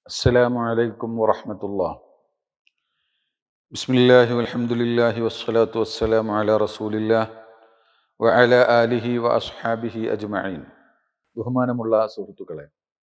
السلام عليكم ورحمة الله. بسم الله والحمد لله والصلاة والسلام على رسول الله وعلى آله وأصحابه أجمعين. ബഹുമാനമുള്ള സുഹൃത്തുക്കളെ,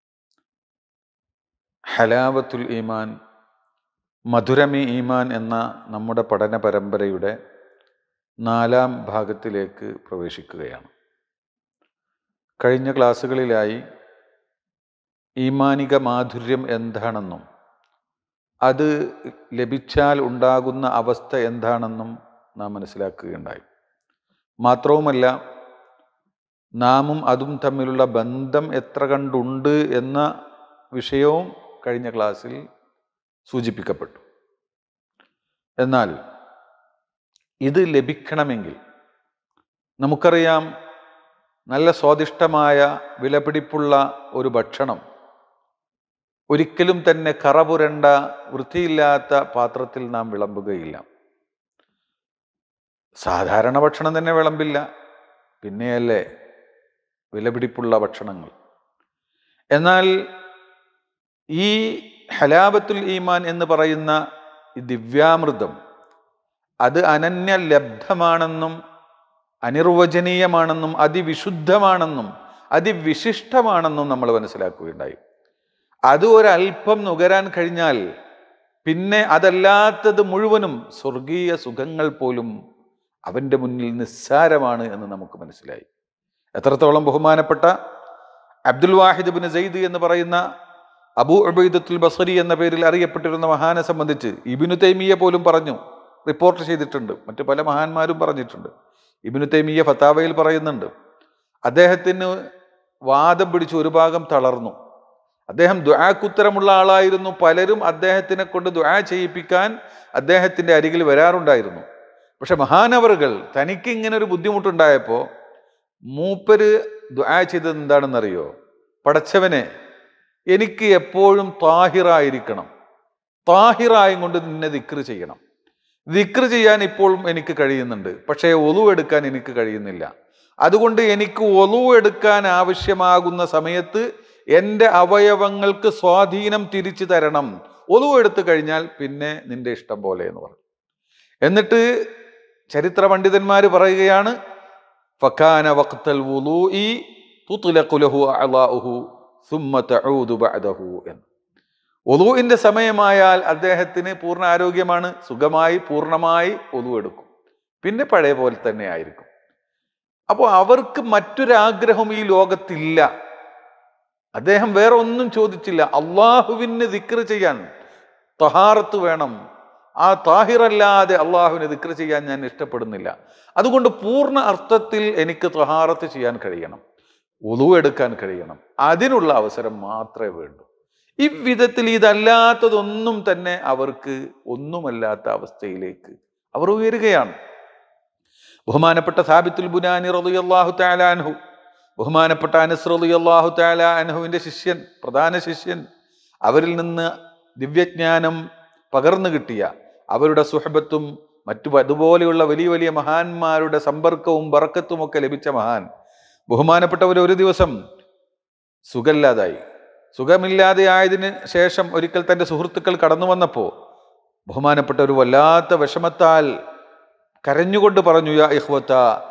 ഹലാവത്തുൽ ഈമാൻ, മധുരമി ഈമാൻ എന്ന നമ്മുടെ പഠന പരമ്പരയുടെ 4ാം ഭാഗത്തിലേക്ക് പ്രവേശിക്കുകയാണ്. കഴിഞ്ഞ ക്ലാസ്സുകളിലായി ഈമാനിക മാധുര്യം എന്താണെന്നും അത് ലഭിച്ചാൽ ഉണ്ടാകുന്ന അവസ്ഥ എന്താണെന്നും നാം മനസ്സിലാക്കുകയുണ്ടായി. മാത്രവുമല്ല, നാമും അതും തമ്മിലുള്ള ബന്ധം എത്ര കണ്ടുണ്ട് എന്ന വിഷയവും കഴിഞ്ഞ ക്ലാസ്സിൽ സൂചിപ്പിക്കപ്പെട്ടു. എന്നാൽ ഇത് ലഭിക്കണമെങ്കിൽ നമുക്കറിയാം, നല്ല സ്വാദിഷ്ടമായ വിലപിടിപ്പുള്ള ഒരു ഭക്ഷണം ഒരിക്കലും തന്നെ കറപുരണ്ട വൃത്തിയില്ലാത്ത പാത്രത്തിൽ നാം വിളമ്പുകയില്ല. സാധാരണ ഭക്ഷണം തന്നെ വിളമ്പില്ല, പിന്നെയല്ലേ വിലപിടിപ്പുള്ള ഭക്ഷണങ്ങൾ. എന്നാൽ ഈ ഹലാവത്തുൽ ഈമാൻ എന്ന് പറയുന്ന ഈ ദിവ്യാമൃതം അത് അനന്യലബ്ധമാണെന്നും അനിർവചനീയമാണെന്നും അതിവിശുദ്ധമാണെന്നും അതിവിശിഷ്ടമാണെന്നും നമ്മൾ മനസ്സിലാക്കുകയുണ്ടായി. അത് ഒരൽപ്പം നുകരാൻ കഴിഞ്ഞാൽ പിന്നെ അതല്ലാത്തത് മുഴുവനും സ്വർഗീയ സുഖങ്ങൾ പോലും അവൻ്റെ മുന്നിൽ നിസ്സാരമാണ് എന്ന് നമുക്ക് മനസ്സിലായി. എത്രത്തോളം ബഹുമാനപ്പെട്ട അബ്ദുൽ വാഹിദ് ബിൻ സയ്യിദ് എന്ന് പറയുന്ന അബൂ ഉബൈദത്തുൽ ബസ്രി എന്ന പേരിൽ അറിയപ്പെട്ടിരുന്ന മഹാനെ സംബന്ധിച്ച് ഇബ്നു തൈമിയ്യ പോലും പറഞ്ഞു, റിപ്പോർട്ട് ചെയ്തിട്ടുണ്ട്. മറ്റു പല മഹാന്മാരും പറഞ്ഞിട്ടുണ്ട്. ഇബ്നു തൈമിയ്യ ഫത്താവയിൽ പറയുന്നുണ്ട്, അദ്ദേഹത്തിന് വാദം പിടിച്ച് ഒരു ഭാഗം തളർന്നു. അദ്ദേഹം ദുആക്കുത്തരമുള്ള ആളായിരുന്നു. പലരും അദ്ദേഹത്തിനെ കൊണ്ട് ദുആ ചെയ്യിപ്പിക്കാൻ അദ്ദേഹത്തിൻ്റെ അരികിൽ വരാറുണ്ടായിരുന്നു. പക്ഷെ മഹാനവറുകൾ തനിക്ക് ഇങ്ങനെ ഒരു ബുദ്ധിമുട്ടുണ്ടായപ്പോൾ മൂപ്പര് ദുആ ചെയ്തത് എന്താണെന്നറിയോ? പടച്ചവനെ, എനിക്ക് എപ്പോഴും താഹിറായിരിക്കണം, താഹിറായും കൊണ്ട് നിന്നെ ദിക്ർ ചെയ്യണം. ദിക്ർ ചെയ്യാൻ ഇപ്പോഴും എനിക്ക് കഴിയുന്നുണ്ട്, പക്ഷേ ഒളു എടുക്കാൻ എനിക്ക് കഴിയുന്നില്ല. അതുകൊണ്ട് എനിക്ക് ഒളു എടുക്കാൻ ആവശ്യമാകുന്ന സമയത്ത് എൻ്റെ അവയവങ്ങൾക്ക് സ്വാധീനം തിരിച്ചു തരണം. ഒളു എടുത്തു കഴിഞ്ഞാൽ പിന്നെ നിന്റെ ഇഷ്ടം പോലെ എന്ന് പറഞ്ഞു. എന്നിട്ട് ചരിത്ര പണ്ഡിതന്മാർ പറയുകയാണ്, ഫകാന വഖ്തൽ വുളൂഇ തുത്ലഖു ലഹു അഅ്ളാഉഹു സുമ്മ തഊദു ബഅദഹു എന്ന്. ഒളൂഇന്റെ സമയമായാൽ അദ്ദേഹത്തിന് പൂർണ്ണ ആരോഗ്യമാണ്, സുഖമായി പൂർണ്ണമായി ഒളു എടുക്കും, പിന്നെ പഴയ പോലെ തന്നെ ആയിരിക്കും. അപ്പോൾ അവർക്ക് മറ്റൊരാഗ്രഹം ഈ ലോകത്തില്ല. അദ്ദേഹം വേറെ ഒന്നും ചോദിച്ചില്ല. അള്ളാഹുവിന് ദിക്ർ ചെയ്യാൻ തഹാറത്ത് വേണം, ആ താഹിറല്ലാതെ അള്ളാഹുവിന് ദിക്ർ ചെയ്യാൻ ഞാൻ ഇഷ്ടപ്പെടുന്നില്ല. അതുകൊണ്ട് പൂർണ്ണ അർത്ഥത്തിൽ എനിക്ക് തഹാറത്ത് ചെയ്യാൻ കഴിയണം, വുളു എടുക്കാൻ കഴിയണം. അതിനുള്ള അവസരം മാത്രമേ വേണ്ടൂ. ഇவ்விധത്തിൽ ഇതല്ലാത്തതൊന്നും തന്നെ അവർക്ക് ഒന്നുമല്ലാത്ത അവസ്ഥയിലേക്ക് അവർ ഉയരുകയാണ്. ബഹുമാനപ്പെട്ട സാബിത്തുൽ ബുനാനി റളിയല്ലാഹു തആല അൻഹു, ബഹുമാനപ്പെട്ട അനസ് റളിയല്ലാഹു തആല അൻഹുവിൻ്റെ ശിഷ്യൻ, പ്രധാന ശിഷ്യൻ, അവരിൽ നിന്ന് ദിവ്യജ്ഞാനം പകർന്നു കിട്ടിയ, അവരുടെ സുഹബത്തും മറ്റു അതുപോലെയുള്ള വലിയ വലിയ മഹാന്മാരുടെ സമ്പർക്കവും ബറക്കത്തും ഒക്കെ ലഭിച്ച മഹാൻ, ബഹുമാനപ്പെട്ടവർ ഒരു ദിവസം സുഖമില്ലാതായി. സുഖമില്ലാതെ ആയതിന് ശേഷം ഒരിക്കൽ തൻ്റെ സുഹൃത്തുക്കൾ കടന്നു വന്നപ്പോൾ ബഹുമാനപ്പെട്ട ഒരു വല്ലാത്ത വിഷമത്താൽ കരഞ്ഞുകൊണ്ട് പറഞ്ഞു, യാ ഇഖ്വത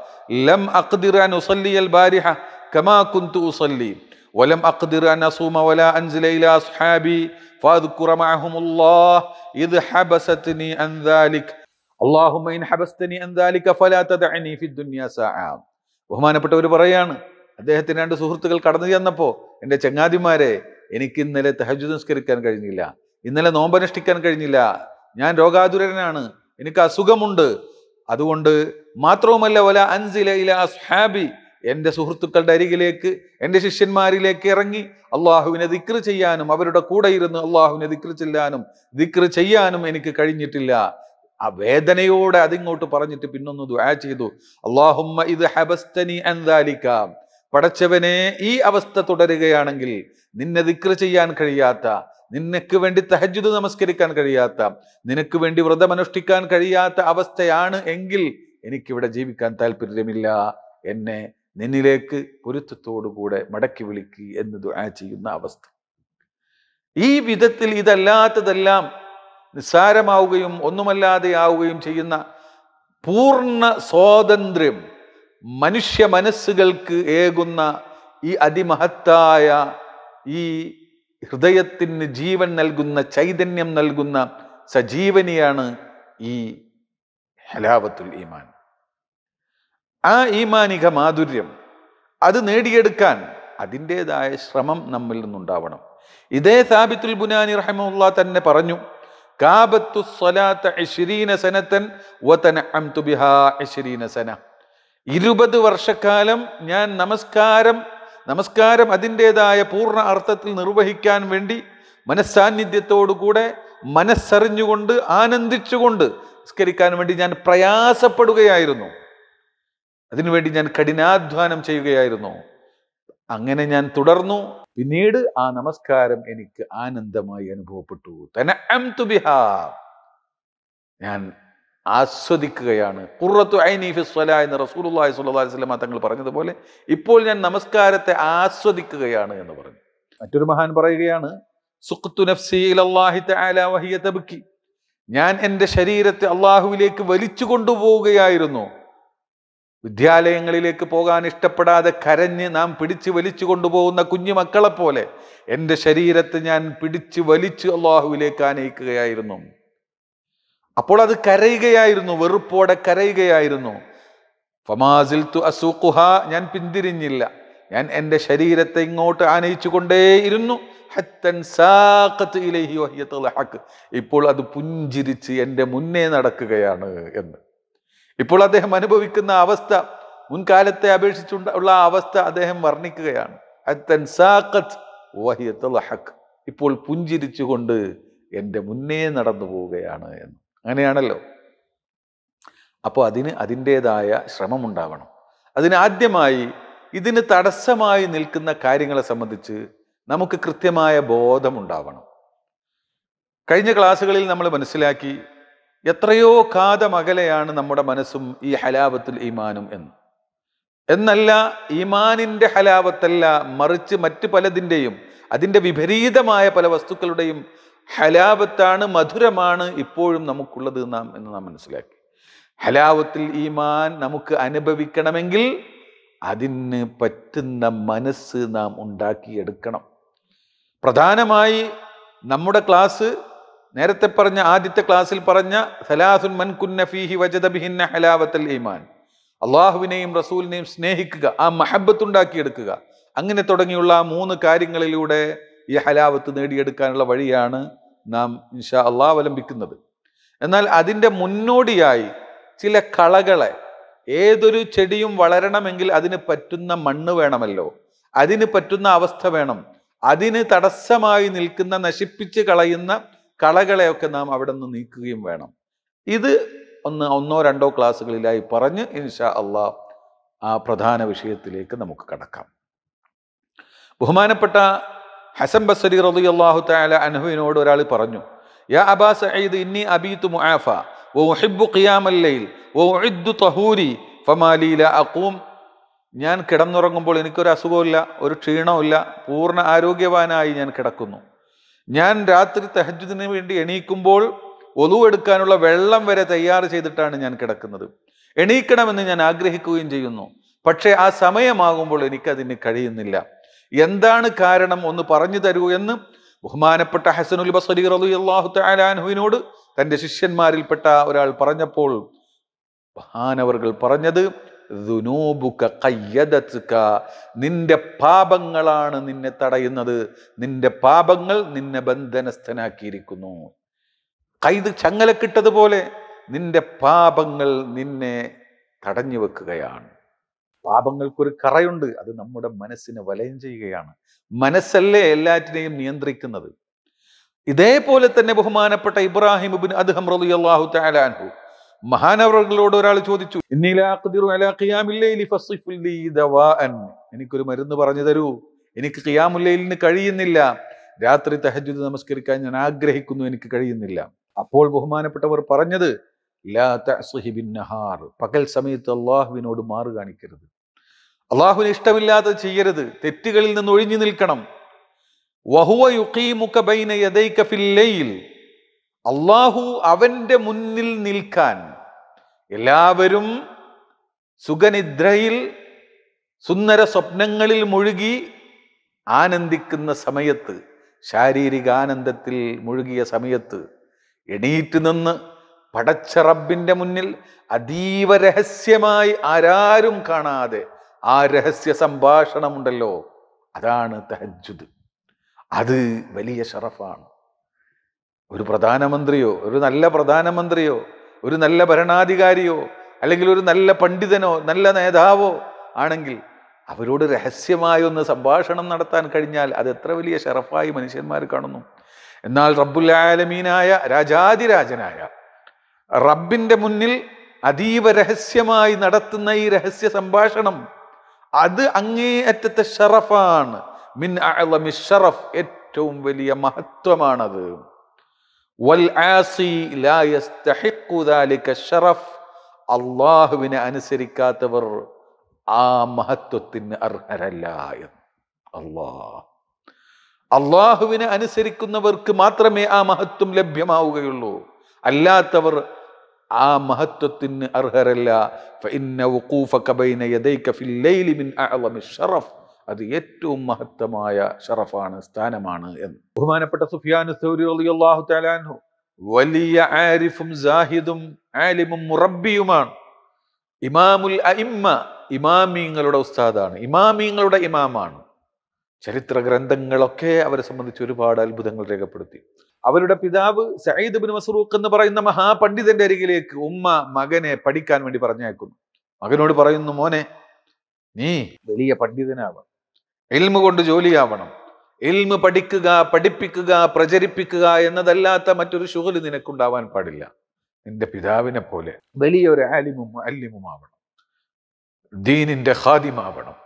ലം അഖ്ദിർ അൻ ഉസല്ലിയൽ ബാരിഹ കമാ കുന്തു ഉസല്ലി വലം അഖ്ദിർ അൻ അസൂമ വലാ അൻസില ഇലാ അസ്ഹാബി ഫഅദ്കുറ മഅഹുമുല്ലാഹ് ഇദ് ഹബസത്നി അൻ ദാലിക അല്ലാഹുമ്മ ഇൻ ഹബസ്തനി അൻ ദാലിക ഫലാ തദഅനി ഫിദ് ദുനിയ സഅ. ബഹുമാനപ്പെട്ടവർ പറയാണ്, അദ്ദേഹത്തിന് 2 സുഹൃത്തുക്കൾ കടന്നു ചെന്നപ്പോൾ, എൻ്റെ ചങ്ങാതിമാരെ, എനിക്ക് ഇന്നലെ തഹജ്ജുദ് നിസ്കരിക്കാൻ കഴിഞ്ഞില്ല, ഇന്നലെ നോമ്പനുഷ്ഠിക്കാൻ കഴിഞ്ഞില്ല, ഞാൻ രോഗാതുരനാണ്, എനിക്ക് അസുഖമുണ്ട്. അതുകൊണ്ട് മാത്രവുമല്ല, വല അൻസില ഇലാ അസ്ഹാബി, എൻ്റെ സുഹൃത്തുക്കളുടെ അരികിലേക്ക്, എൻ്റെ ശിഷ്യന്മാരിലേക്ക് ഇറങ്ങി അള്ളാഹുവിനെ ദിക്ർ ചെയ്യാനും അവരുടെ കൂടെ ഇരുന്ന് അള്ളാഹുവിനെ ദിക്ർ ചെയ്യാനും എനിക്ക് കഴിഞ്ഞിട്ടില്ല. ആ വേദനയോടെ അതിങ്ങോട്ട് പറഞ്ഞിട്ട് പിന്നൊന്ന് ദുആ ചെയ്തു, അല്ലാഹുമ്മ ഇദ് ഹബസ്തനി അൻ ദാലിക, പടച്ചവനെ, ഈ അവസ്ഥ തുടരുകയാണെങ്കിൽ, നിന്നെ ദിക്ർ ചെയ്യാൻ കഴിയാത്ത, നിനക്ക് വേണ്ടി തഹജ്ജുദ് നമസ്കരിക്കാൻ കഴിയാത്ത, നിനക്ക് വേണ്ടി വ്രതമനുഷ്ഠിക്കാൻ കഴിയാത്ത അവസ്ഥയാണ് എങ്കിൽ എനിക്കിവിടെ ജീവിക്കാൻ താല്പര്യമില്ല, എന്നെ നിന്നിലേക്ക് പൊരുത്തത്തോടുകൂടെ മടക്കി വിളിക്കുക എന്ന് ദുആ ചെയ്യുന്ന അവസ്ഥ. ഈ വിധത്തിൽ ഇതല്ലാത്തതെല്ലാം നിസ്സാരമാവുകയും ഒന്നുമല്ലാതെ ആവുകയും ചെയ്യുന്ന പൂർണ്ണ സ്വാതന്ത്ര്യം മനുഷ്യ മനസ്സുകൾക്ക് ഏകുന്ന ഈ അതിമഹത്തായ ഈ ഹൃദയത്തിന് ജീവൻ നൽകുന്ന, ചൈതന്യം നൽകുന്ന സജീവനിയാണ് ഈ ഹലാവത്തുൽ ഈമാൻ. ആ ഈമാനിക മാധുര്യം അത് നേടിയെടുക്കാൻ അതിൻ്റെതായ ശ്രമം നമ്മിൽ നിന്നുണ്ടാവണം. ഇതേ സാബിത്തുൽ ബുനാനി റഹിമഹുല്ലാ തന്നെ പറഞ്ഞു, കാബത്തു സ്വലാത്ത 20 സനതൻ വതനഅംതു ബിഹാ 20 സന. 20 വർഷക്കാലം ഞാൻ നമസ്കാരം അതിൻ്റെതായ പൂർണ്ണ അർത്ഥത്തിൽ നിർവഹിക്കാൻ വേണ്ടി മനസ്സാന്നിധ്യത്തോടുകൂടെ മനസ്സറിഞ്ഞുകൊണ്ട് ആനന്ദിച്ചുകൊണ്ട് നിസ്കരിക്കാൻ വേണ്ടി ഞാൻ പ്രയാസപ്പെടുകയായിരുന്നു. അതിനുവേണ്ടി ഞാൻ കഠിനാധ്വാനം ചെയ്യുകയായിരുന്നു. അങ്ങനെ ഞാൻ തുടർന്നു. പിന്നീട് ആ നമസ്കാരം എനിക്ക് ആനന്ദമായി അനുഭവപ്പെട്ടു. തനഅംതു ബിഹാ, ഞാൻ ആസ്വദിക്കുകയാണ്. ഖുർറത്തു ഐനി ഫി സ്വലാ എന്ന് റസൂലുള്ളാഹി സ്വല്ലല്ലാഹു അലൈഹി വസല്ലം തങ്ങൾ പറഞ്ഞതുപോലെ ഇപ്പോൾ ഞാൻ നമസ്കാരത്തെ ആസ്വദിക്കുകയാണ് എന്ന് പറഞ്ഞു. മറ്റൊരു മഹാൻ പറയുകയാണ്, സുഖ്തു നഫ്സി ഇലല്ലാഹി തആല വഹിയ തബ്കി, ഞാൻ എൻ്റെ ശരീരത്തെ അള്ളാഹുവിലേക്ക് വലിച്ചു കൊണ്ടുപോവുകയായിരുന്നു. വിദ്യാലയങ്ങളിലേക്ക് പോകാൻ ഇഷ്ടപ്പെടാതെ കരഞ്ഞ് നാം പിടിച്ച് വലിച്ചു കൊണ്ടുപോകുന്ന കുഞ്ഞു മക്കളെ പോലെ എൻ്റെ ശരീരത്തെ ഞാൻ പിടിച്ച് വലിച്ച് അള്ളാഹുവിലേക്ക് ആനയിക്കുകയായിരുന്നു. അപ്പോൾ അത് കരയുകയായിരുന്നു, വെറുപ്പോടെ കരയുകയായിരുന്നു. ഫമാസിൽതു അസൂഖുഹ, ഞാൻ പിന്തിരിഞ്ഞില്ല, ഞാൻ എൻ്റെ ശരീരത്തെ ഇങ്ങോട്ട് ആനയിച്ചു കൊണ്ടേയിരുന്നു. ഹത്തൻ സാഖത്ത് ഇലൈഹി വഹിയ തളഹഖ്, ഇപ്പോൾ അത് പുഞ്ചിരിച്ച് എൻ്റെ മുന്നേ നടക്കുകയാണ് എന്ന്. ഇപ്പോൾ അദ്ദേഹം അനുഭവിക്കുന്ന അവസ്ഥ, മുൻകാലത്തെ അപേക്ഷിച്ചുള്ള അവസ്ഥ അദ്ദേഹം വർണ്ണിക്കുകയാണ്. ഹത്തൻ സാഖത്ത് വഹിയ തളഹഖ്, ഇപ്പോൾ പുഞ്ചിരിച്ചുകൊണ്ട് എൻ്റെ മുന്നേ നടന്നു പോവുകയാണ് എന്ന്. അങ്ങനെയാണല്ലോ. അപ്പോൾ അതിൻ്റെതായ ശ്രമമുണ്ടാവണം. ആദ്യമായി ഇതിന് തടസ്സമായി നിൽക്കുന്ന കാര്യങ്ങളെ സംബന്ധിച്ച് നമുക്ക് കൃത്യമായ ബോധമുണ്ടാവണം. കഴിഞ്ഞ ക്ലാസ്സുകളിൽ നമ്മൾ മനസ്സിലാക്കി, എത്രയോ കാതമകലെയാണ് നമ്മുടെ മനസ്സും ഈ ഹലാവത്തുൽ ഈമാനും എന്ന്. എന്നല്ല, ഈമാനിൻ്റെ ഹലാവത്തല്ല, മറിച്ച് മറ്റ് പലതിൻ്റെയും അതിൻ്റെ വിപരീതമായ പല വസ്തുക്കളുടെയും ഹലാവത്താണ്, മധുരമാണ് ഇപ്പോഴും നമുക്കുള്ളത് എന്ന് നാം മനസ്സിലാക്കി. ഹലാവത്തുൽ ഈമാൻ നമുക്ക് അനുഭവിക്കണമെങ്കിൽ അതിന് പറ്റുന്ന മനസ്സ് നാം ഉണ്ടാക്കിയെടുക്കണം. പ്രധാനമായി നമ്മുടെ ക്ലാസ്, നേരത്തെ പറഞ്ഞ ആദ്യത്തെ ക്ലാസ്സിൽ പറഞ്ഞ സലാസുൻ മൻ കുന്ന ഫീഹി വജദ ബിഹിന്ന ഹലാവത്തുൽ ഈമാൻ, അള്ളാഹുവിനെയും റസൂലിനെയും സ്നേഹിക്കുക, ആ മഹബത്ത് ഉണ്ടാക്കിയെടുക്കുക, അങ്ങനെ തുടങ്ങിയുള്ള 3 കാര്യങ്ങളിലൂടെ ഈ ഹലാവത്ത് നേടിയെടുക്കാനുള്ള വഴിയാണ് നാം ഇൻഷാ അള്ളാഹ് അവലംബിക്കുന്നത്. എന്നാൽ അതിൻ്റെ മുന്നോടിയായി ചില കളകളെ, ഏതൊരു ചെടിയും വളരണമെങ്കിൽ അതിന് പറ്റുന്ന മണ്ണ് വേണമല്ലോ, അതിന് പറ്റുന്ന അവസ്ഥ വേണം. അതിന് തടസ്സമായി നിൽക്കുന്ന, നശിപ്പിച്ച് കളയുന്ന കളകളെയൊക്കെ നാം അവിടെ നിന്ന് നീക്കുകയും വേണം. ഇത് ഒന്നോ രണ്ടോ ക്ലാസ്സുകളിലായി പറഞ്ഞ് ഇൻഷാ അള്ളാഹ് ആ പ്രധാന വിഷയത്തിലേക്ക് നമുക്ക് കടക്കാം. ബഹുമാനപ്പെട്ട ഹസൻ ബസ്രി റളിയല്ലാഹു തആല അൻഹുവിനോട് ഒരാൾ പറഞ്ഞു, യാ അബാ സഈദ് ഇന്നി അബീതു മുആഫ വഉഹിബ്ബു ഖിയാമൽ ലൈൽ വഉഇദ്ദു തഹൂരി ഫമാ ലീ ലാ അഖൂം. ഞാൻ കിടന്നുറങ്ങുമ്പോൾ എനിക്കൊരു അസുഖമില്ല, ഒരു ക്ഷീണമില്ല, പൂർണ്ണ ആരോഗ്യവാനായി ഞാൻ കിടക്കുന്നു. ഞാൻ രാത്രി തഹജ്ജുദിന് വേണ്ടി എണീക്കുമ്പോൾ ഒളു എടുക്കാനുള്ള വെള്ളം വരെ തയ്യാർ ചെയ്തിട്ടാണ് ഞാൻ കിടക്കുന്നത്. എണീക്കണമെന്ന് ഞാൻ ആഗ്രഹിക്കുകയും ചെയ്യുന്നു, പക്ഷേ ആ സമയമാകുമ്പോൾ എനിക്കതിന് കഴിയുന്നില്ല. എന്താണ് കാരണം, ഒന്ന് പറഞ്ഞു തരൂ എന്ന് ബഹുമാനപ്പെട്ട ഹസനുൽ ബസ്രി റളിയല്ലാഹു തആല അൻഹുവിനോട് തൻ്റെ ശിഷ്യന്മാരിൽപ്പെട്ട ഒരാൾ പറഞ്ഞപ്പോൾ മഹാനവർകൾ പറഞ്ഞത്, ദുനൂബുക ഖയ്യദതുക, നിന്റെ പാപങ്ങളാണ് നിന്നെ തടയുന്നത്, നിന്റെ പാപങ്ങൾ നിന്നെ ബന്ധനസ്ഥനാക്കിയിരിക്കുന്നു. കൈത് ചങ്ങലക്കിട്ടതുപോലെ നിന്റെ പാപങ്ങൾ നിന്നെ തടഞ്ഞു വെക്കുകയാണ്. പാപങ്ങൾക്കൊരു കറയുണ്ട്, അത് നമ്മുടെ മനസ്സിനെ വലയം ചെയ്യുകയാണ്. മനസ്സല്ലേ എല്ലാറ്റിനെയും നിയന്ത്രിക്കുന്നത്. ഇതേപോലെ തന്നെ ബഹുമാനപ്പെട്ട ഇബ്രാഹിം ഇബ്നു അദ്ഹം റളിയല്ലാഹു തആല അൻഹു മഹാനവറുകളോട് ഒരാൾ ചോദിച്ചു, ഇന്നി ലാ അഖ്ദിറു അലാ ഖിയാമിൽ ലൈലി ഫസ്ഫിൽ ലീ ദവാഅൻ, എനിക്കൊരു മരുന്ന് പറഞ്ഞു തരൂ, എനിക്ക് ഖിയാമുൽ ലൈലിന് കഴിയുന്നില്ല, രാത്രി തഹജ്ജുദ് നമസ്കരിക്കാൻ ഞാൻ ആഗ്രഹിക്കുന്നു, എനിക്ക് കഴിയുന്നില്ല. അപ്പോൾ ബഹുമാനപ്പെട്ടവർ പറഞ്ഞത്, ലാ തഅ്സിഹി ബിൻ നഹാർ, പകൽ സമയത്ത് അള്ളാഹുവിനോട് മാറു കാണിക്കരുത്, അള്ളാഹുവിന് ഇഷ്ടമില്ലാത്തത് ചെയ്യരുത്, തെറ്റുകളിൽ നിന്ന് ഒഴിഞ്ഞു നിൽക്കണം. വഹുവ യുഖീമുക ബൈന യദൈക ഫിൽ ലൈൽ, അള്ളാഹു അവന്റെ മുന്നിൽ നിൽക്കാൻ, എല്ലാവരും സുഖനിദ്രയിൽ സുന്ദര സ്വപ്നങ്ങളിൽ മുഴുകി ആനന്ദിക്കുന്ന സമയത്ത്, ശാരീരിക ആനന്ദത്തിൽ മുഴുകിയ സമയത്ത് എണീറ്റ് നിന്ന് പടച്ച റബ്ബിന്റെ മുന്നിൽ അതീവ രഹസ്യമായി ആരാരും കാണാതെ ആ രഹസ്യ സംഭാഷണമുണ്ടല്ലോ, അതാണ് തഹജ്ജുദ്. അത് വലിയ ഷറഫാണ്. ഒരു പ്രധാനമന്ത്രിയോ, ഒരു നല്ല പ്രധാനമന്ത്രിയോ, ഒരു നല്ല ഭരണാധികാരിയോ, അല്ലെങ്കിൽ ഒരു നല്ല പണ്ഡിതനോ നല്ല നേതാവോ ആണെങ്കിൽ അവരോട് രഹസ്യമായി ഒന്ന് സംഭാഷണം നടത്താൻ കഴിഞ്ഞാൽ അത് എത്ര വലിയ ഷറഫായി മനുഷ്യന്മാർ കാണുന്നു. എന്നാൽ റബ്ബുൽ ആലമീനായ രാജാതിരാജനായ റബ്ബിന്റെ മുന്നിൽ അതീവ രഹസ്യമായി നടത്തുന്ന ഈ രഹസ്യ സംഭാഷണം അത് അങ്ങേയറ്റത്തെ ഷറഫാണ്. മിൻ അഅ്ളമി ഷറഫ്, ഏറ്റവും വലിയ മഹത്വമാണത്. വൽ ആസി ലാ യസ്തഹിഖു ദാലിക ഷറഫ്, അല്ലാഹുവിനെ അനുസരിക്കാത്തവർ ആ മഹത്വത്തിന് അർഹരല്ല എന്ന്. അള്ളാഹുവിനെ അനുസരിക്കുന്നവർക്ക് മാത്രമേ ആ മഹത്വം ലഭ്യമാവുകയുള്ളൂ, അല്ലാത്തവർ ആ മഹത്വത്തിന് അർഹരല്ല. ഫഇന്ന വഖൂഫക ബൈന യദൈക ഫിൽ ലൈലി മിൻ അഅ്ളമി ഷറഫ്, അത് ഏറ്റവും മഹത്വമായ ഷറഫാണ്, സ്ഥാനമാണ് എന്ന്. ബഹുമാനപ്പെട്ട സുഫിയാൻ സൗരി റളിയല്ലാഹു തആല അൻഹു വലിയ ആരിഫും സാഹിദും ആലിമും മുറബ്ബിയുമാണ്. ഇമാമുൽ അഇമ്മ, ഇമാമീങ്ങളുടെ ഉസ്താദാണ്, ഇമാമീങ്ങളുടെ ഇമാമാണ്. ചരിത്ര ഗ്രന്ഥങ്ങളൊക്കെ അവരെ സംബന്ധിച്ച് ഒരുപാട് അത്ഭുതങ്ങൾ രേഖപ്പെടുത്തി. അവരുടെ പിതാവ് സഈദ് ഇബ്നു മസ്റൂഖ് എന്ന് പറയുന്ന മഹാപണ്ഡിതന്റെ അരികിലേക്ക് ഉമ്മ മകനെ പഠിക്കാൻ വേണ്ടി പറഞ്ഞയക്കുന്നു. മകനോട് പറയുന്നു, മോനെ, നീ വലിയ പണ്ഡിതനാവണം, ഇൽമു കൊണ്ട് ജോലിയാവണം. ഇൽമു പഠിക്കുക, പഠിപ്പിക്കുക, പ്രചരിപ്പിക്കുക എന്നതല്ലാത്ത മറ്റൊരു ശുഗല് നിനക്കുണ്ടാവാൻ പാടില്ല. നിന്റെ പിതാവിനെ പോലെ വലിയൊരു ആലിമും മുഅല്ലിമുമാവണം, ദീനിന്റെ ഖാദിമാവണം.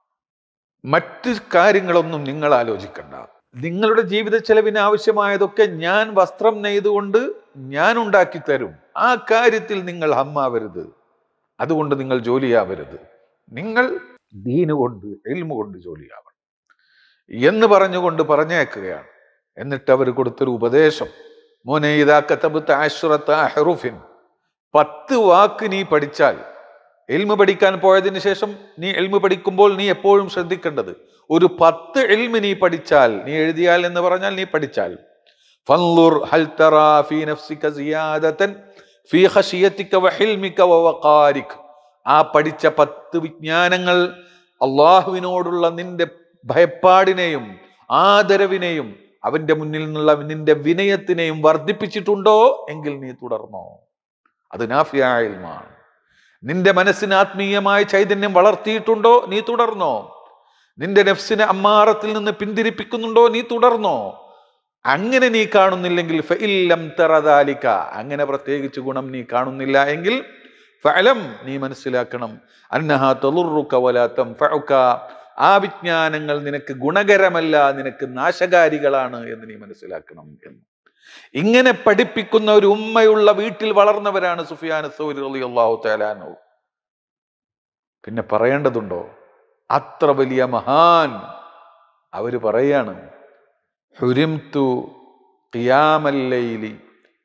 മറ്റ് കാര്യങ്ങളൊന്നും നിങ്ങൾ ആലോചിക്കണ്ട. നിങ്ങളുടെ ജീവിത ചെലവിന് ആവശ്യമായതൊക്കെ ഞാൻ വസ്ത്രം നെയ്തുകൊണ്ട് ഞാൻ ഉണ്ടാക്കി തരും. ആ കാര്യത്തിൽ നിങ്ങൾ ഹമ്മാവരുത്, അതുകൊണ്ട് നിങ്ങൾ ജോലിയാവരുത്. നിങ്ങൾ ദീന് കൊണ്ട് ഇൽമു കൊണ്ട് ജോലിയാവണം എന്ന് പറഞ്ഞുകൊണ്ട് പറഞ്ഞേക്കുകയാണ്. എന്നിട്ട് അവർ കൊടുത്തൊരു ഉപദേശം, മോനെ, ഇദാ കതബ്ത അശ്റത അഹ്റുഫിൻ, 10 വാക്ക് നീ പഠിച്ചാൽ, ഇൽമു പഠിക്കാൻ പോയതിനു ശേഷം നീ ഇൽമു പഠിക്കുമ്പോൾ നീ എപ്പോഴും ശ്രദ്ധിക്കേണ്ടത്, ഒരു 10 ഇൽമു നീ പഠിച്ചാൽ, നീ എഴുതിയാൽ എന്ന് പറഞ്ഞാൽ നീ പഠിച്ചാൽ, ഫൻളുർ ഹൽ തറാ ഫീ നഫ്സിക സിയാദതൻ ഫീ ഖശിയതിക വഹിൽമിക വവഖാരിക, ആ പഠിച്ച 10 വിജ്ഞാനങ്ങൾ അള്ളാഹുവിനോടുള്ള നിന്റെ ഭയപ്പാടിനെയും ആദരവിനെയും അവന്റെ മുന്നിൽ നിന്നുള്ള നിന്റെ വിനയത്തിനെയും വർദ്ധിപ്പിച്ചിട്ടുണ്ടോ എങ്കിൽ നീ തുടർന്നോ. അത് നാഫിയ ഇൽമാണ്. നിന്റെ മനസ്സിന് ആത്മീയമായ ചൈതന്യം വളർത്തിയിട്ടുണ്ടോ, നീ തുടർന്നോ. നിന്റെ നഫ്സിനെ അമ്മാറത്തിൽ നിന്ന് പിന്തിരിപ്പിക്കുന്നുണ്ടോ, നീ തുടർന്നോ. അങ്ങനെ നീ കാണുന്നില്ലെങ്കിൽ ഫഇല്ലം തറ ദാലിക, അങ്ങനെ പ്രത്യേകിച്ച് ഗുണം നീ കാണുന്നില്ല എങ്കിൽ ഫഅലം, നീ മനസ്സിലാക്കണം, അന്നഹാ തളുറുക വലാ തൻഫഉക, ആ വിജ്ഞാനങ്ങൾ നിനക്ക് ഗുണകരമല്ല, നിനക്ക് നാശകാരികളാണ് എന്ന് നീ മനസ്സിലാക്കണം എന്ന്. ഇങ്ങനെ പഠിപ്പിക്കുന്ന ഒരു ഉമ്മയുള്ള വീട്ടിൽ വളർന്നവരാണ് സുഫിയാൻ സൗരി റളിയല്ലാഹു തആല അൻഹു. പിന്നെ പറയേണ്ടതുണ്ടോ, അത്ര വലിയ മഹാൻ. അവര് പറയാണ്, ഹുരിംതു ഖിയാമൽ ലൈലി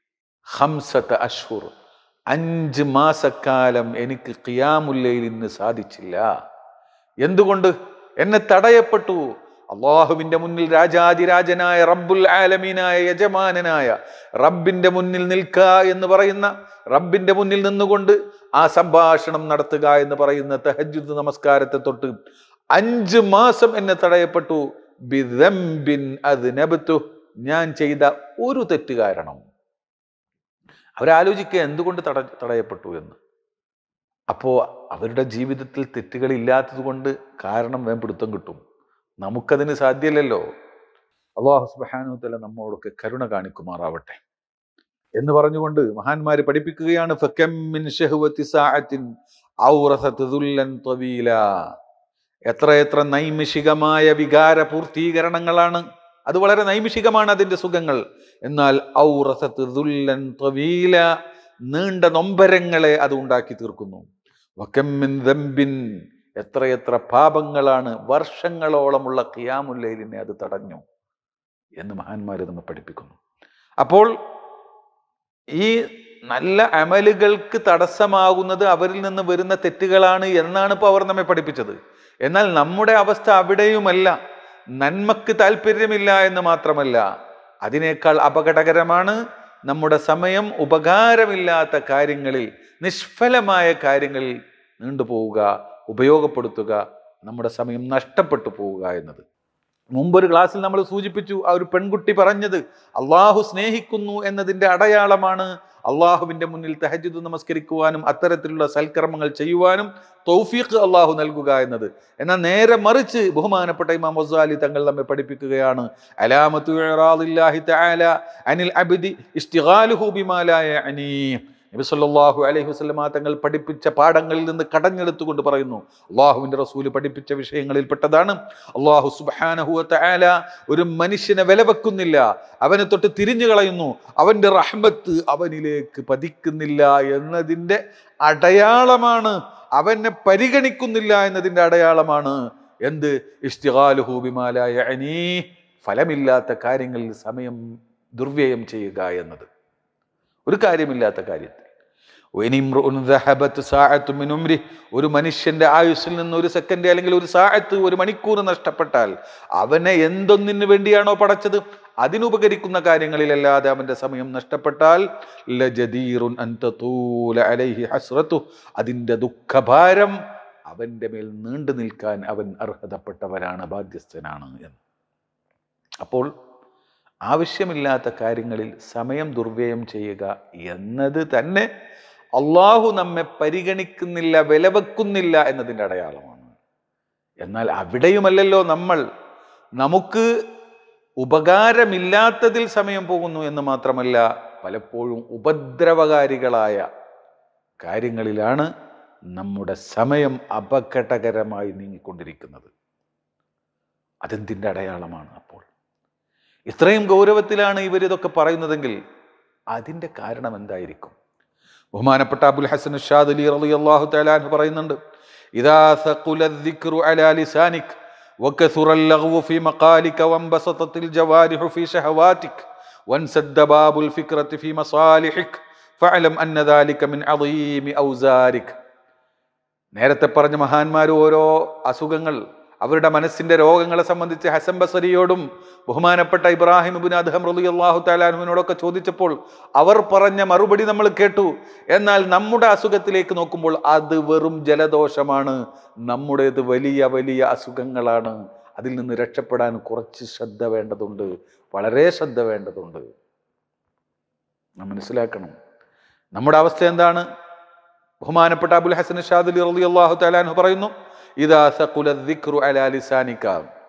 5 അശ്ഹുർ, 5 മാസക്കാലം എനിക്ക് ഖിയാമുൽ ലൈലിന് സാധിച്ചില്ല. എന്തുകൊണ്ട്? എന്നെ തടയപ്പെട്ടു. അള്ളാഹുവിന്റെ മുന്നിൽ രാജാതിരാജനായ റബ്ബുൽ ആലമീനായ യജമാനനായ റബ്ബിന്റെ മുന്നിൽ നിൽക്കുക എന്ന് പറയുന്ന, റബ്ബിന്റെ മുന്നിൽ നിന്നുകൊണ്ട് ആ സംഭാഷണം നടത്തുക എന്ന് പറയുന്ന തഹജ്ജുദ് നമസ്കാരത്തെ തൊട്ട് 5 മാസം എന്നെ തടയപ്പെട്ടു. ബിദംബിൻ അദ്നബ്തു, ഞാൻ ചെയ്ത ഒരു തെറ്റ് കാരണം. അവരാലോചിക്കുക എന്തുകൊണ്ട് തടയപ്പെട്ടു എന്ന്. അപ്പോ അവരുടെ ജീവിതത്തിൽ തെറ്റുകൾ ഇല്ലാത്തത് കൊണ്ട് കാരണം പിടുത്തം കിട്ടും. നമുക്കതിന് സാധ്യമല്ലല്ലോ. അല്ലാഹു സുബ്ഹാനഹു വ തആല നമ്മോടൊക്കെ കരുണ കാണിക്കുമാറാവട്ടെ എന്ന് പറഞ്ഞുകൊണ്ട് മഹാന്മാര് പഠിപ്പിക്കുകയാണ്, ഫകം മിൻ ശഹവതി സഅത്തിൻ ഔറസത ദുല്ലൻ തവീല, എത്ര നൈമിഷികമായ വികാര പൂർത്തീകരണങ്ങളാണ്. അത് വളരെ നൈമിഷികമാണ് അതിന്റെ സുഖങ്ങൾ. എന്നാൽ ഔറസത ദുല്ലൻ തവീല, നീണ്ട നൊമ്പരങ്ങളെ അത് ഉണ്ടാക്കി തീർക്കുന്നു. വകം മിൻ ദംബിൻ, എത്ര പാപങ്ങളാണ് വർഷങ്ങളോളമുള്ള ഖിയാമുൽ ലൈലിനെ അത് തടഞ്ഞു. എന്ന് മഹാന്മാർ നമ്മെ പഠിപ്പിക്കുന്നു. അപ്പോൾ ഈ നല്ല അമലുകൾക്ക് തടസ്സമാകുന്നത് അവരിൽ നിന്ന് വരുന്ന തെറ്റുകളാണ് എന്നാണ് ഇപ്പോൾ അവർ നമ്മെ പഠിപ്പിച്ചത്. എന്നാൽ നമ്മുടെ അവസ്ഥ അവിടെയുമല്ല. നന്മക്ക് താല്പര്യമില്ല എന്ന് മാത്രമല്ല, അതിനേക്കാൾ അപകടകരമാണ് നമ്മുടെ സമയം ഉപകാരമില്ലാത്ത കാര്യങ്ങളിൽ, നിഷ്ഫലമായ കാര്യങ്ങളിൽ നീണ്ടുപോവുക, ഉപയോഗപ്പെടുത്തുക, നമ്മുടെ സമയം നഷ്ടപ്പെട്ടു പോവുക എന്നത്. മുമ്പൊരു ക്ലാസ്സിൽ നമ്മൾ സൂചിപ്പിച്ചു, ആ ഒരു പെൺകുട്ടി പറഞ്ഞത് അള്ളാഹു സ്നേഹിക്കുന്നു എന്നതിൻ്റെ അടയാളമാണ് അള്ളാഹുവിൻ്റെ മുന്നിൽ തഹജ്ജുദ് നമസ്കരിക്കുവാനും അത്തരത്തിലുള്ള സൽക്കർമ്മങ്ങൾ ചെയ്യുവാനും തൗഫീഖ് അള്ളാഹു നൽകുക എന്നത്. എന്നാൽ നേരെ മറിച്ച് ബഹുമാനപ്പെട്ട ഇമാം ഗസാലി തങ്ങൾ നമ്മെ പഠിപ്പിക്കുകയാണ്, അലാമത്തു ഇറാദില്ലാഹി തആല അനിൽ അബ്ദി ഇസ്തിഗാലുഹു ബിമാ ലാ യഅനി. നബി സല്ലല്ലാഹു അലൈഹി വസല്ലമ തങ്ങൾ പഠിപ്പിച്ച പാഠങ്ങളിൽ നിന്ന് കടഞ്ഞെടുത്തുകൊണ്ട് പറയുന്നു, അള്ളാഹുവിൻ്റെ റസൂല് പഠിപ്പിച്ച വിഷയങ്ങളിൽ പെട്ടതാണ്, അള്ളാഹു സുബ്ഹാനഹു വ തആല ഒരു മനുഷ്യനെ വില വെക്കുന്നില്ല, അവനെ തൊട്ട് തിരിഞ്ഞു കളയുന്നു, അവൻ്റെ റഹ്മത്ത് അവനിലേക്ക് പതിക്കുന്നില്ല എന്നതിൻ്റെ അടയാളമാണ്, അവനെ പരിഗണിക്കുന്നില്ല എന്നതിൻ്റെ അടയാളമാണ് എന്ത്? ഇസ്തിഗാലുഹു ബിമാ ലാ യഅനി, ഫലമില്ലാത്ത കാര്യങ്ങളിൽ സമയം ദുർവ്യയം ചെയ്യുക എന്നത്. ഒരു കാര്യമില്ലാത്ത കാര്യത്തിൽ. ഒരു മനുഷ്യന്റെ ആയുസ്സിൽ നിന്ന് ഒരു സെക്കൻഡ് അല്ലെങ്കിൽ ഒരു സാഅത്ത്, ഒരു മണിക്കൂർ നഷ്ടപ്പെട്ടാൽ അവനെ എന്തൊന്നിനു വേണ്ടിയാണോ പടച്ചത് അതിനുപകരിക്കുന്ന കാര്യങ്ങളിലല്ലാതെ അവന്റെ സമയം നഷ്ടപ്പെട്ടാൽ അതിൻ്റെ ദുഃഖഭാരം അവന്റെ മേൽ നീണ്ടു നിൽക്കാൻ അവൻ അർഹതപ്പെട്ടവനാണ്, ബാധ്യസ്ഥനാണ് എന്ന്. അപ്പോൾ ആവശ്യമില്ലാത്ത കാര്യങ്ങളിൽ സമയം ദുർവ്യയം ചെയ്യുക എന്നത് തന്നെ അള്ളാഹു നമ്മെ പരിഗണിക്കുന്നില്ല, വിലവെക്കുന്നില്ല എന്നതിൻ്റെ അടയാളമാണ്. എന്നാൽ അവിടെയുമല്ലല്ലോ നമ്മൾ. നമുക്ക് ഉപകാരമില്ലാത്തതിൽ സമയം പോകുന്നു എന്ന് മാത്രമല്ല, പലപ്പോഴും ഉപദ്രവകാരികളായ കാര്യങ്ങളിലാണ് നമ്മുടെ സമയം അപകടകരമായി നീങ്ങിക്കൊണ്ടിരിക്കുന്നത്. അതെന്തിൻ്റെ അടയാളമാണ്? അപ്പോൾ ഇത്രയും ഗൗരവത്തിലാണ് ഇവരിതൊക്കെ പറയുന്നതെങ്കിൽ അതിൻ്റെ കാരണം എന്തായിരിക്കും? ബഹുമാനപ്പെട്ട അബുൽ ഹസൻ ഷാദലി റളിയല്ലാഹു തആല അൻഹു പറയുന്നുണ്ട്, ഇദാ സഖുല الذിക്റു അലാ ലിസാനിക വകസുറ اللغو ഫീ മഖാലിക വൻബസതത്തിൽ ജവാരിഹു ഫീ ശഹവാതിക വൻസദ്ദ ബാബുൽ ഫിക്റതി ഫീ മസാലിഹിക ഫഅലം അന്ന ദാലിക മിൻ അളീമി ഔസാരിക. നേരത്തെ പറഞ്ഞ മഹാന്മാർ ഓരോ അസുഖങ്ങൾ, അവരുടെ മനസ്സിന്റെ രോഗങ്ങളെ സംബന്ധിച്ച് ഹസൻ ബസരിയോടും ബഹുമാനപ്പെട്ട ഇബ്രാഹിം ഇബ്നു അദ്ഹം റളിയല്ലാഹു തആല അൻഹുവിനോടൊക്കെ ചോദിച്ചപ്പോൾ അവർ പറഞ്ഞ മറുപടി നമ്മൾ കേട്ടു. എന്നാൽ നമ്മുടെ അസുഖത്തിലേക്ക് നോക്കുമ്പോൾ അത് വെറും ജലദോഷമാണ്, നമ്മുടേത് വലിയ വലിയ അസുഖങ്ങളാണ്. അതിൽ നിന്ന് രക്ഷപ്പെടാൻ കുറച്ച് ശ്രദ്ധ വേണ്ടതുണ്ട്, വളരെ ശ്രദ്ധ വേണ്ടതുണ്ട്. നാം മനസ്സിലാക്കണം നമ്മുടെ അവസ്ഥ എന്താണ്. ബഹുമാനപ്പെട്ട അബുൽ ഹസൻ ഷാദലി റളിയല്ലാഹു തആല അൻഹു പറയുന്നു, ഇദാ സഖുല الذിക്റു അലാ ലിസാനിക,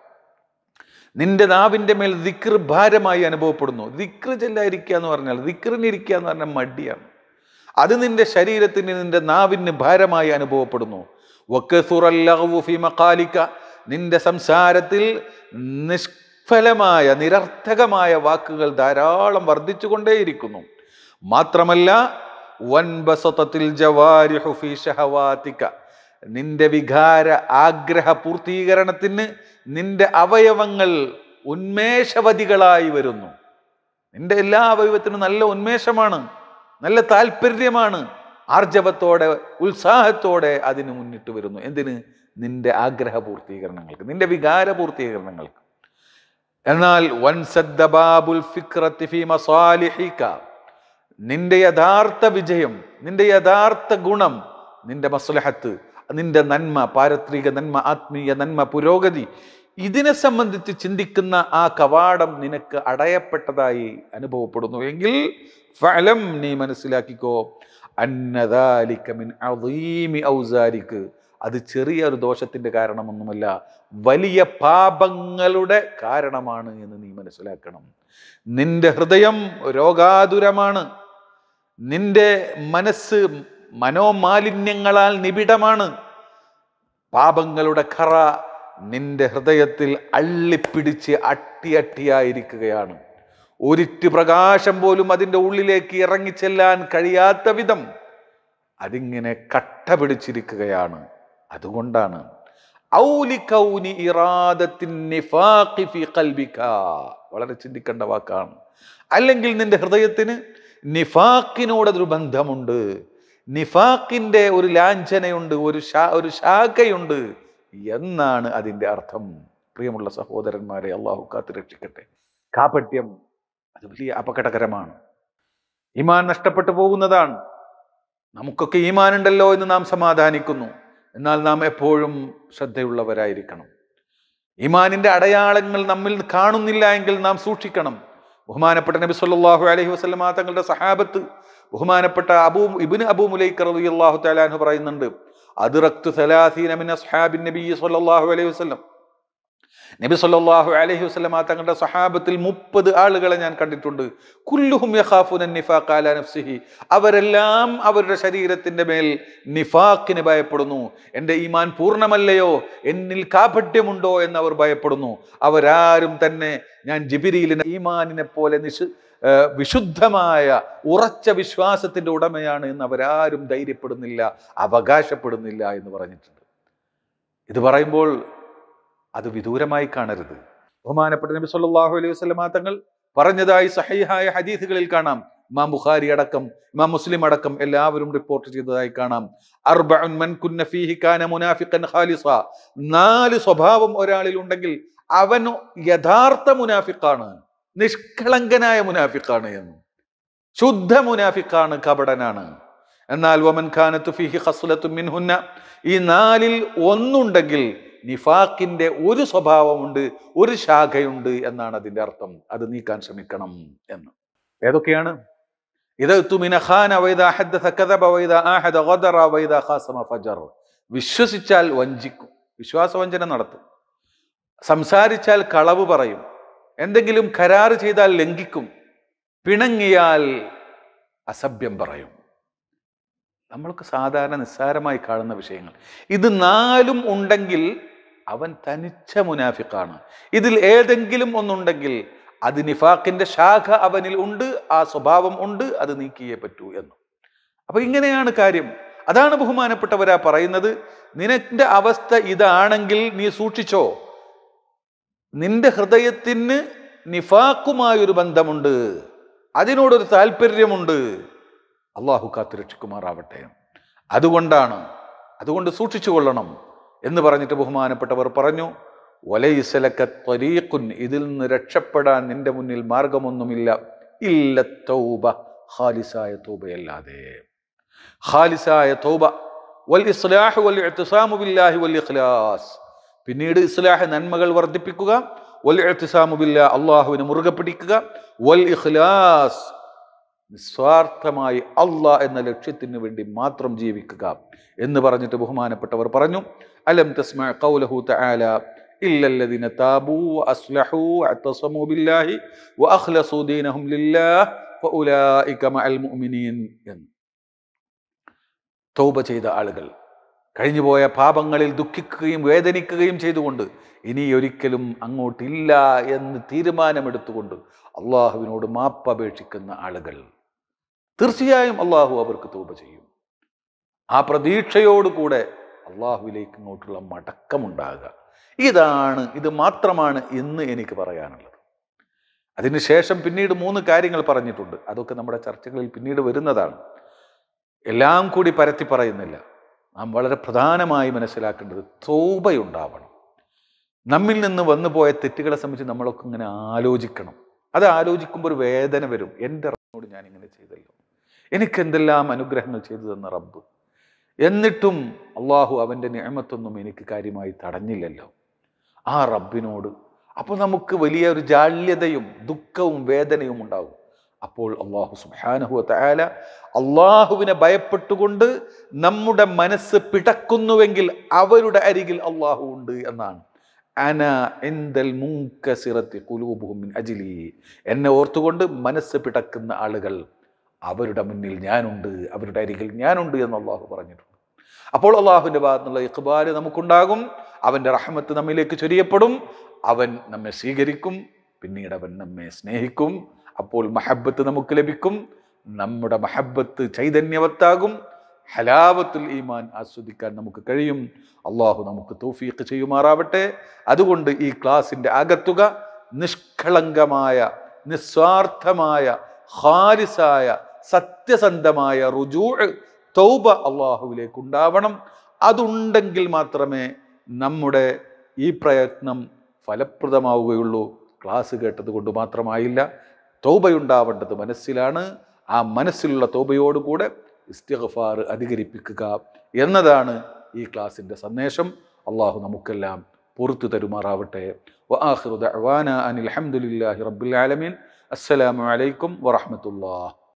നിന്റെ നാവിന്റെ മേൽ ദിക്ർ ഭാരമായി അനുഭവപ്പെടുന്നു. ദിക്ർ ചെല്ലാതിരിക്കുക എന്ന് പറഞ്ഞാൽ, ദിക്റിന് ഇരിക്കുക എന്ന് പറഞ്ഞാൽ മടിയാണ്. അത് നിന്റെ ശരീരത്തിന്, നിന്റെ നാവിന് ഭാരമായി അനുഭവപ്പെടുന്നു. വകസുറൽ ലഗ്വു ഫീ മഖാലിക, നിന്റെ സംസാരത്തിൽ നിഷ്ഫലമായ നിരർത്ഥകമായ വാക്കുകൾ ധാരാളം വർദ്ധിച്ചുകൊണ്ടേയിരിക്കുന്നു. മാത്രമല്ല വൻബസതത്തിൽ ജവാരിഹു ഫീ ശഹവാതിക, നിന്റെ വികാര ആഗ്രഹ പൂർത്തീകരണത്തിന് നിന്റെ അവയവങ്ങൾ ഉന്മേഷവതികളായി വരുന്നു. നിന്റെ എല്ലാ അവയവത്തിനും നല്ല ഉന്മേഷമാണ്, നല്ല താല്പര്യമാണ്, ആർജവത്തോടെ ഉത്സാഹത്തോടെ അതിന് മുന്നിട്ട് വരുന്നു. എന്തിന്? നിന്റെ ആഗ്രഹ പൂർത്തീകരണങ്ങൾക്ക്, നിന്റെ വികാര പൂർത്തീകരണങ്ങൾക്ക്. എന്നാൽ വൻസദ്ദ ബാബുൽ ഫിക്റതി ഫീ മസാലിഹിക, നിന്റെ യഥാർത്ഥ വിജയം, നിന്റെ യഥാർത്ഥ ഗുണം, നിന്റെ മസ്ലഹത്ത്, നിന്റെ നന്മ, പാരത്രിക നന്മ, ആത്മീയ നന്മ, പുരോഗതി, ഇതിനെ സംബന്ധിച്ച് ചിന്തിക്കുന്ന ആ കവാടം നിനക്ക് അടയപ്പെട്ടതായി അനുഭവപ്പെടുന്നു എങ്കിൽ ഫഅലം, നീ മനസ്സിലാക്കിക്കോ, അന്ന ദാലിക മിൻ അളീമി ഔസാരിക, അത് ചെറിയൊരു ദോഷത്തിന്റെ കാരണമൊന്നുമല്ല, വലിയ പാപങ്ങളുടെ കാരണമാണ് എന്ന് നീ മനസ്സിലാക്കണം. നിന്റെ ഹൃദയം രോഗാതുരമാണ്, നിന്റെ മനസ്സ് മനോമാലിന്യങ്ങളാൽ നിബിഡമാണ്. പാപങ്ങളുടെ കറ നിന്റെ ഹൃദയത്തിൽ അള്ളിപ്പിടിച്ച് അട്ടിയായിരിക്കുകയാണ്. ഒരിറ്റ് പ്രകാശം പോലും അതിൻ്റെ ഉള്ളിലേക്ക് ഇറങ്ങിച്ചെല്ലാൻ കഴിയാത്ത വിധം അതിങ്ങനെ കട്ട പിടിച്ചിരിക്കുകയാണ്. അതുകൊണ്ടാണ് ഔലി കൗനി ഇറാദത്തിൻ നിഫാഖി ഫീ ഖൽബിക, വളരെ ചിന്തിക്കേണ്ട വാക്കാണ്. അല്ലെങ്കിൽ നിന്റെ ഹൃദയത്തിന് നിഫാക്കിനോടൊരു ബന്ധമുണ്ട്, നിഫാക്കിന്റെ ഒരു ലാഞ്ചനയുണ്ട്, ഒരു ശാഖയുണ്ട് എന്നാണ് അതിൻ്റെ അർത്ഥം. പ്രിയമുള്ള സഹോദരന്മാരെ, അള്ളാഹു കാത്തു രക്ഷിക്കട്ടെ. കാപട്യം അത് വലിയ അപകടകരമാണ്, ഈമാൻ നഷ്ടപ്പെട്ടു പോകുന്നതാണ്. നമുക്കൊക്കെ ഈമാൻ ഉണ്ടല്ലോ എന്ന് നാം സമാധാനിക്കുന്നു, എന്നാൽ നാം എപ്പോഴും ശ്രദ്ധയുള്ളവരായിരിക്കണം. ഈമാനിന്റെ അടയാളങ്ങൾ നമ്മിൽ കാണുന്നില്ല എങ്കിൽ നാം സൂക്ഷിക്കണം. ബഹുമാനപ്പെട്ട നബി സല്ലല്ലാഹു അലൈഹി വസല്ലമ തങ്ങളുടെ സഹാബത്ത്, ബഹുമാനപ്പെട്ട ഇബ്നു അബൂ മുലൈക റളിയല്ലാഹു തആല അൻഹു പറയുന്നുണ്ട്, അദ്റക്തു 30 മിൻ അസ്ഹാബിൻ നബി സല്ലല്ലാഹു അലൈഹി വസല്ലം. നബി സല്ലല്ലാഹു അലൈഹി വസല്ലമ തങ്ങളുടെ സഹാബത്തിൽ 30 ആളുകളെ ഞാൻ കണ്ടിട്ടുണ്ട്. കുല്ലുഹും യഖാഫുന നിഫാഖ അലാ നഫ്സിഹി, അവരെല്ലാം അവരുടെ ശരീരത്തിന്റെ മേൽ നിഫാഖിന് ഭയപ്പെടുന്നു. എൻ്റെ ഈമാൻ പൂർണ്ണമല്ലയോ, എന്നിൽ കാപട്യമുണ്ടോ എന്ന് അവർ ഭയപ്പെടുന്നു. അവരാരും തന്നെ ഞാൻ ജിബ്രീലിനെ ഈമാനിനെ പോലെ വിശുദ്ധമായ ഉറച്ച വിശ്വാസത്തിന്റെ ഉടമയാണ് എന്ന് അവരാരും ധൈര്യപ്പെടുന്നില്ല, അവകാശപ്പെടുന്നില്ല എന്ന് പറഞ്ഞിട്ടുണ്ട്. ഇത് പറയുമ്പോൾ അത് വിദൂരമായി കാണരുത്. ബഹുമാനപ്പെട്ട നബി സല്ലല്ലാഹു അലൈഹി വസല്ലമ തങ്ങൾ പറഞ്ഞതായി സഹീഹായ ഹദീസുകളിൽ കാണാം. ഇമാം ബുഖാരി അടക്കം ഇമാം മുസ്ലിം അടക്കം എല്ലാവരും റിപ്പോർട്ട് ചെയ്തതായി കാണാം. അർബഉൻ മൻ കുന്ന ഫീഹി കാന മുനാഫിഖൻ ഖാലിസ, 4 സ്വഭാവം ഒരാളിൽ ഉണ്ടെങ്കിൽ അവൻ യഥാർത്ഥ മുനാഫിഖാണ്, നിഷ്കളങ്കനായ മുനാഫിഖാണ് എന്ന്. ശുദ്ധ മുനാഫിഖാണ്, കപടനാണ്. എന്നാൽ വമൻ കാനതു ഫീഹി ഖസ്ലത്തുൻ മിൻഹുന്ന, ഈ 4-ൽ ഒന്നുണ്ടെങ്കിൽ നിഫാഖിന്റെ ഒരു സ്വഭാവമുണ്ട്, ഒരു ശാഖയുണ്ട് എന്നാണ് അതിന്റെ അർത്ഥം. അത് നീക്കാൻ ശ്രമിക്കണം എന്ന്. ഏതൊക്കെയാണ്? വിശ്വസിച്ചാൽ വഞ്ചിക്കും, വിശ്വാസവഞ്ചന നടത്തും. സംസാരിച്ചാൽ കളവ് പറയും, എന്തെങ്കിലും കരാറ് ചെയ്താൽ ലംഘിക്കും, പിണങ്ങിയാൽ അസഭ്യം പറയും. നമ്മൾക്ക് സാധാരണ നിസ്സാരമായി കാണുന്ന വിഷയങ്ങൾ. ഇത് 4ഉം ഉണ്ടെങ്കിൽ അവൻ തനിച്ച മുനാഫിഖാണ്. ഇതിൽ ഏതെങ്കിലും ഒന്നുണ്ടെങ്കിൽ അത് നിഫാഖിന്റെ ശാഖ അവനിൽ ഉണ്ട്, ആ സ്വഭാവം ഉണ്ട്, അത് നീക്കിയേ പറ്റൂ എന്ന്. അപ്പൊ ഇങ്ങനെയാണ് കാര്യം. അതാണ് ബഹുമാനപ്പെട്ടവരാ പറയുന്നത്, നിനന്റെ അവസ്ഥ ഇതാണെങ്കിൽ നീ സൂക്ഷിച്ചോ. നിന്റെ ഹൃദയത്തിന് നിഫാഖുമായൊരു ബന്ധമുണ്ട്, അതിനോടൊരു താല്പര്യമുണ്ട്. അള്ളാഹു കാത്തു രക്ഷിക്കുമാറാവട്ടെ. അതുകൊണ്ട് സൂക്ഷിച്ചു കൊള്ളണം എന്ന് പറഞ്ഞിട്ട് ബഹുമാനപ്പെട്ടവർ പറഞ്ഞു, വലൈസലക ത്വരീഖുൻ, ഇതിൽ നിന്ന് രക്ഷപ്പെടാൻ നിന്റെ മുന്നിൽ മാർഗമൊന്നുമില്ല, ഇല്ല തൗബ, ഖാലിസായ തൗബയല്ലാതെ. ഖാലിസായ തൗബ വൽ ഇസ്ലാഹ് വൽ ഇഅ്തിസാമു ബില്ലാഹി വൽ ഇഖ്ലാസ്, പിന്നീട് ഇസ്ലാഹ് നന്മകൾ വർദ്ധിപ്പിക്കുക, വൽ ഇഅ്തിസാമു ബില്ലാഹ് അല്ലാഹുവിനെ മുറുകെ പിടിക്കുക, വൽ ഇഖ്ലാസ് നിസ്വാർത്ഥമായി അല്ലാഹ് എന്ന ലക്ഷ്യത്തിന് വേണ്ടി മാത്രം ജീവിക്കുക എന്ന് പറഞ്ഞിട്ട് ബഹുമാനപ്പെട്ടവർ പറഞ്ഞു, അലം തസ്മഅ ഖൗലഹു തആല ഇല്ലല്ലദീന താബൂ വഅസ്ലഹൂ വഅതസമൂ ബില്ലാഹി വഅഖ്ലസൂ ദീനഹും ലില്ലാഹ് ഫഉലൈക മഅൽ മുഅ്മിനീൻ എന്ന്. തൗബ ചെയ്ത ആളുകൾ, കഴിഞ്ഞുപോയ പാപങ്ങളിൽ ദുഃഖിക്കുകയും വേദനിക്കുകയും ചെയ്തുകൊണ്ട് ഇനി ഒരിക്കലും അങ്ങോട്ടില്ല എന്ന് തീരുമാനമെടുത്തുകൊണ്ട് അള്ളാഹുവിനോട് മാപ്പപേക്ഷിക്കുന്ന ആളുകൾ, തീർച്ചയായും അള്ളാഹു അവർക്ക് തൗബ ചെയ്യും. ആ പ്രതീക്ഷയോടുകൂടെ അള്ളാഹുവിലേക്ക് ഇങ്ങോട്ടുള്ള മടക്കമുണ്ടാകുക. ഇത് മാത്രമാണ് ഇന്ന് എനിക്ക് പറയാനുള്ളത്. അതിനുശേഷം പിന്നീട് 3 കാര്യങ്ങൾ പറഞ്ഞിട്ടുണ്ട്. അതൊക്കെ നമ്മുടെ ചർച്ചകളിൽ പിന്നീട് വരുന്നതാണ്. എല്ലാം കൂടി പരത്തി പറയുന്നില്ല. നാം വളരെ പ്രധാനമായി മനസ്സിലാക്കേണ്ടത് തൗബയുണ്ടാവണം. നമ്മിൽ നിന്ന് വന്നു പോയ തെറ്റുകളെ സംബന്ധിച്ച് നമ്മളൊക്കെ ഇങ്ങനെ ആലോചിക്കണം. അത് ആലോചിക്കുമ്പോൾ ഒരു വേദന വരും. എൻ്റെ റബ്ബിനോട് ഞാൻ ഇങ്ങനെ ചെയ്തല്ലോ, എനിക്ക് എന്തെല്ലാം അനുഗ്രഹങ്ങൾ ചെയ്തു തന്ന റബ്ബ്, എന്നിട്ടും അള്ളാഹു അവൻ്റെ നിഅമത്തൊന്നും എനിക്ക് കാര്യമായി തടഞ്ഞില്ലല്ലോ ആ റബ്ബിനോട്. അപ്പോൾ നമുക്ക് വലിയ ഒരു ജാള്യതയും ദുഃഖവും വേദനയും ഉണ്ടാകും. അപ്പോൾ അള്ളാഹു സുബ്ഹാനഹു വ തആല, അള്ളാഹുവിനെ ഭയപ്പെട്ടുകൊണ്ട് നമ്മുടെ മനസ്സ് പിടക്കുന്നുവെങ്കിൽ അവരുടെ അരികിൽ അള്ളാഹു ഉണ്ട് എന്നാണ്. അന ഇൻദൽ മുൻകസിറത്തി ഖുലൂബുഹും മിൻ അജ്ലി, എന്നെ ഓർത്തുകൊണ്ട് മനസ്സ് പിടക്കുന്ന ആളുകൾ, അവരുടെ മുന്നിൽ ഞാനുണ്ട്, അവരുടെ അരികിൽ ഞാനുണ്ട് എന്ന് അള്ളാഹു പറഞ്ഞിട്ടുണ്ട്. അപ്പോൾ അള്ളാഹുവിൻ്റെ ഭാഗത്തുനിന്നുള്ള ഇഖ്ബാല് നമുക്കുണ്ടാകും, അവൻ്റെ റഹ്മത്ത് നമ്മിലേക്ക് ചൊരിയപ്പെടും, അവൻ നമ്മെ സ്വീകരിക്കും, പിന്നീട് അവൻ നമ്മെ സ്നേഹിക്കും. അപ്പോൾ മഹബ്ബത്ത് നമുക്ക് ലഭിക്കും, നമ്മുടെ മഹബ്ബത്ത് ചൈതന്യവത്താകും, ഹലാവത്തുൽ ഈമാൻ ആസ്വദിക്കാൻ നമുക്ക് കഴിയും. അള്ളാഹു നമുക്ക് തൗഫീഖ് ചെയ്യുമാറാവട്ടെ. അതുകൊണ്ട് ഈ ക്ലാസിൻ്റെ ആകത്തുക നിഷ്കളങ്കമായ, നിസ്വാർത്ഥമായ, ഖാലിസായ, സത്യസന്ധമായ റുജൂഅ്, തൗബ അള്ളാഹുവിലേക്ക് ഉണ്ടാവണം. അതുണ്ടെങ്കിൽ മാത്രമേ നമ്മുടെ ഈ പ്രയത്നം ഫലപ്രദമാവുകയുള്ളൂ. ക്ലാസ് കേട്ടത് കൊണ്ട് മാത്രമായില്ല. തൗബയുണ്ടാവേണ്ടത് മനസ്സിലാണ്. ആ മനസ്സിലുള്ള തൗബയോടുകൂടെ ഇസ്തിഗ്ഫാർ അധികരിപ്പിക്കുക എന്നതാണ് ഈ ക്ലാസിൻ്റെ സന്ദേശം. അള്ളാഹു നമുക്കെല്ലാം പുറത്തു തരുമാറാവട്ടെ. വആഖിറു ദഅ്വാനാ അനിൽ ഹംദുലില്ലാഹി റബ്ബിൽ ആലമീൻ. അസ്സലാമു അലൈക്കും വറഹ്മത്തുള്ളാഹി.